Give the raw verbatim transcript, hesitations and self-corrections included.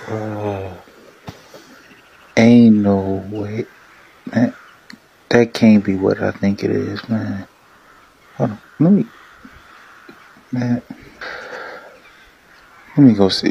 Uh, ain't no way. Man, that can't be what I think it is, man. Hold on. Let me, man. Let me go see.